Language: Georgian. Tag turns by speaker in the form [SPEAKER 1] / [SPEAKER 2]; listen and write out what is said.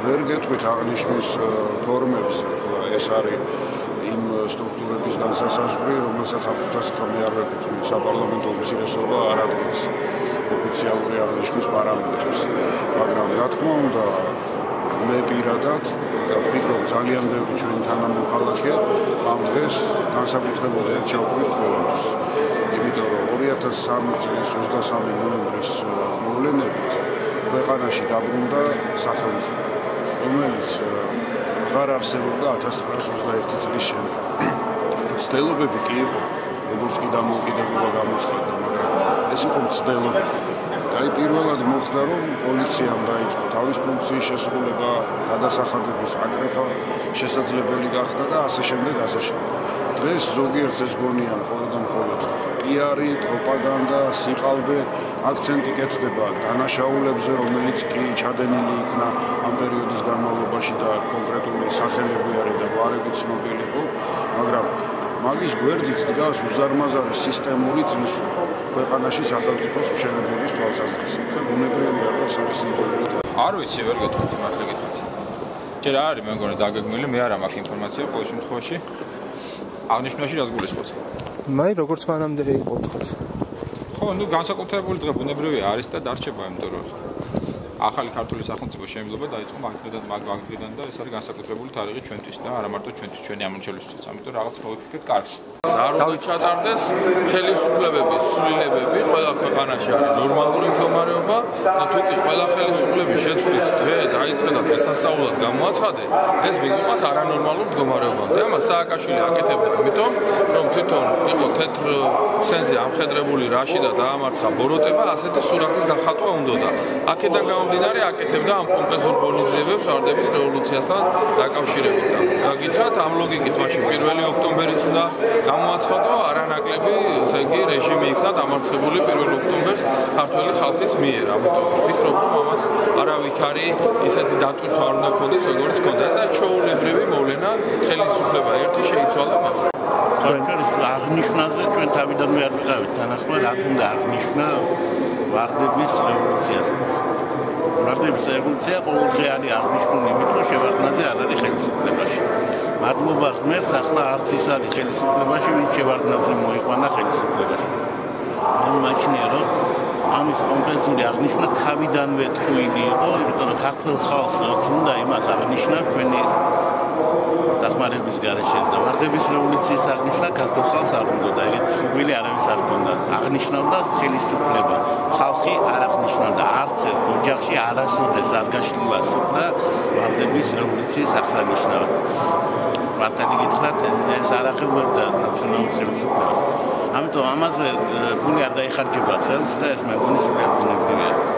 [SPEAKER 1] ვერ გეტყვით აღნიშნის ფორმებზე, ხოლო ეს არის იმ სტრუქტურების განსასაზღვრი, რომელსაც ამ წუთას მე არ ვეკუთვნი, საპარლამენტო უმცირესობა არ ადგენს ოფიციალური აღნიშნის პარამეტრებს. მაგრამ რა თქმა უნდა, მე პირადად ვფიქრობ, ძალიან ბევრი ჩვენი თანამოქალაქეა ამ დღეს განსაკუთრებულად ჩავთვლით ყოველთვის. იმიტომ რომ 2003 წლის 23 ნოემბრის მოვლენებით ქვეყანაში დაბრუნდა სახელმწიფო, რომელიც აღარ არსებობდა 1921 წლის შემდეგ. მცდელობები კი იყო, როგორც კი დამოუკიდებლობა გამოცხადდა, მაგრამ ეს იყო მცდელობები. აი პირველად მოხდა, რომ პოლიციამ დაიწყო თავის ფუნქციის შესრულება, გადასახადების აკრეფა შესაძლებელი გახდა და ასე შემდეგ, ასე შემდეგ. დღეს ზოგიერთს ეს გონიან მხოლოდ და მხოლოდ პიარი, პროპაგანდა, სიყალბე, აქცენტი კეთდება დანაშაულებზე, რომელიც კი ჩადენილი იქნა ამ პერიოდის განმავლობაში და კონკრეტული სახელები არის და გვარები ცნობილი იყო, მაგრამ მაგის გვერდით დგას უზარმაზარი სისტემური წინსვლა ქვეყანაში სახელმწიფოს მშენებლობის თვალსაზრისით და ბუნებრივია, რომ ეს არის სიმბოლური.
[SPEAKER 2] არ ვიცი, ვერ გეტყვით, მართლა გეტყვით. ჯერ არ არის მე მგონი დაგეგმილი, მე არ მაქვს ინფორმაცია ყოველ შემთხვევაში. აღნიშვნაში რას გულისხმობთ?
[SPEAKER 3] მე როგორც მანამდე იყო ვთქვით.
[SPEAKER 2] ხო, ნუ განსაკუთრებული დღე ბუნებრივია არის და დარჩება, იმიტომ რომ ახალი ქართული სახელმწიფოს შემოვლება დაიწყო მაგ დღიდან და ეს არის განსაკუთრებული თარიღი ჩვენთვის და არა მარტო ჩვენთვის, ჩვენი ამორჩევლისთვის, ამიტომ რაღაც მოვიფიქრეთ კარგს.
[SPEAKER 4] არ უნდა ჩატარდეს ხელისუფლებების ცვლილებები, ყველა ქვეყანაში არის ნორმალური მდგომარეობა და თუ კი ყველა ხელისუფლების შეცვლის დღე დაიწყე და დღესასწაულად გამოაცხადე, ეს მიგვიყვანს არანორმალურ მდგომარეობამდე. ამას სააკაშვილი აკეთებდა, იმიტომ რომ თვითონ იყო თეთრ ცხენზე ამხედრებული რაში და დაამარცხა ბოროტება, ასეთი სურათის დახატვა უნდოდა. აქედან გამომდინარე აკეთებდა ამ პომპეზურ ღონისძიებებს ვარდების რევოლუციასთან დაკავშირებით. და გითხრათ, ამ ლოგიკით მაშინ 1 ოქტომბერიც უნდა გამოაცხადო არანაკლები, ესე იგი, რეჟიმი იქნა დამარცხებული 1 ოქტომბერს ქართველი ხალხის მიერ. ამიტომ ვფიქრობ, რომ ამას არავითარი ისეთი დატვირთვა არ უნდა ქონდეს, როგორც ქონდა. ეს არის ჩვეულებრივი მოვლენა, ხელისუფლება ერთი შეიცვალა მეორე.
[SPEAKER 5] ჩვენს აღნიშვნაზე ჩვენ თავიდანვე არ ვიყავით თანახმად, რა თქმა უნდა აღნიშნა ვარდების რევოლუციას. ვარდების რევოლუცია ყოველდღე არის აღნიშნული, იმიტომ რომ შევარდნაძე არ არის ხელისუფლებაში. მადლობა ღმერთს, ახლა არც ის არის ხელისუფლებაში, ვინც შევარდნაძე მოიყვანა ხელისუფლებაში. მე მაჩნია, რომ ამის კომპენსური აღნიშვნა თავიდანვე ტყუილი იყო, იმიტომ რომ ქართულ ხალხს რაც უნდა იმას აღნიშნა ჩვენი დახმარების გარეშე და ვარდების რევოლუციის აღნიშვნა ქართულ ხალხს არ უნდა, ეგეთი სურვილი არავის არ ჰქონდა. აღნიშნავდა ხელისუფლება, ხალხი არ აღნიშნავდა, არც ერთ ოჯახში არასოდეს არ გაშლილა სუფრა ვარდების რევოლუციის აღსანიშნავად. მართალი გითხრათ, ეს არ ახერხებდა ნაციონალურ ხელისუფლებას. ამიტომ ამაზე გული არ დაიხარჯება წელს და ეს მე მგონი სულიად ბუნებრივია.